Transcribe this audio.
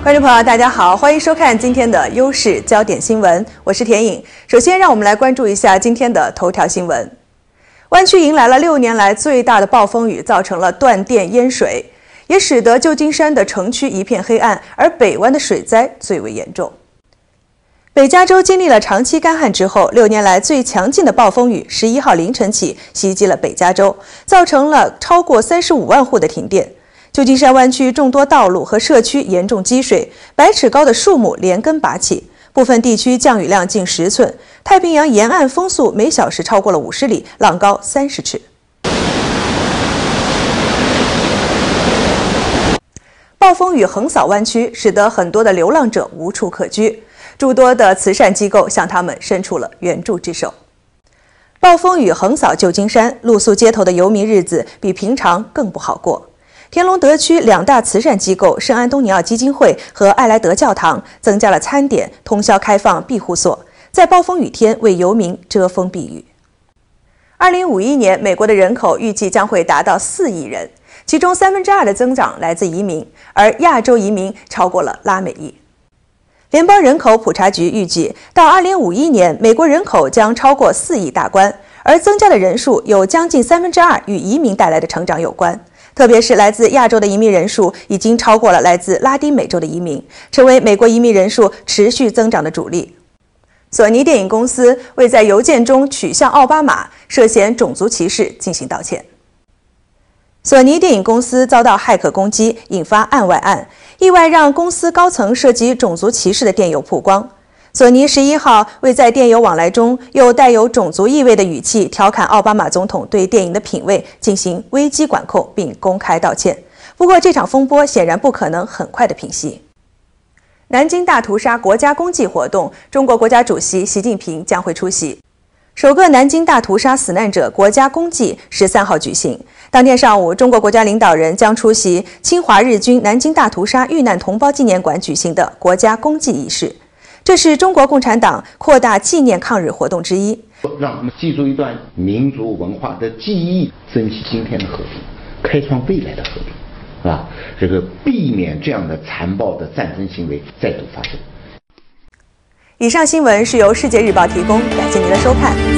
观众朋友，大家好，欢迎收看今天的优视焦点新闻，我是田颖。首先，让我们来关注一下今天的头条新闻。湾区迎来了6年来最大的暴风雨，造成了断电淹水，也使得旧金山的城区一片黑暗，而北湾的水灾最为严重。北加州经历了长期干旱之后，6年来最强劲的暴风雨11号凌晨起袭击了北加州，造成了超过35万户的停电。旧金山湾区众多道路和社区严重积水，百尺高的树木连根拔起，部分地区降雨量近10寸。太平洋沿岸风速每小时超过了50里，浪高30尺。暴风雨横扫湾区，使得很多的流浪者无处可居，诸多的慈善机构向他们伸出了援助之手。暴风雨横扫旧金山，露宿街头的游民日子比平常更不好过。天龙德区2大慈善机构圣安东尼奥基金会和艾莱德教堂增加了餐点，通宵开放庇护所，在暴风雨天为游民遮风避雨。2051年，美国的人口预计将会达到4亿人，其中2%的增长来自移民，而亚洲移民超过了拉美裔。联邦人口普查局预计，到2051年，美国人口将超过4亿大关，而增加的人数有将近2%与移民带来的成长有关。特别是来自亚洲的移民人数已经超过了来自拉丁美洲的移民，成为美国移民人数持续增长的主力。索尼电影公司为在邮件中取笑奥巴马涉嫌种族歧视进行道歉。索尼电影公司遭到骇客攻击，引发案外案，意外让公司高层涉及种族歧视的电邮曝光。索尼11号为在电邮往来中又带有种族意味的语气调侃奥巴马总统对电影的品味进行危机管控，并公开道歉。不过，这场风波显然不可能很快的平息。南京大屠杀国家公祭活动，中国国家主席习近平将会出席。首个南京大屠杀死难者国家公祭13号举行。当天上午，中国国家领导人将出席侵华日军南京大屠杀遇难同胞纪念馆举行的国家公祭仪式。这是中国共产党扩大纪念抗日活动之一， 让他们记住一段民族文化的记忆，珍惜今天的和平，开创未来的和平，啊，这个避免这样的残暴的战争行为再度发生。 以上新闻是由世界日报提供，感谢您的收看。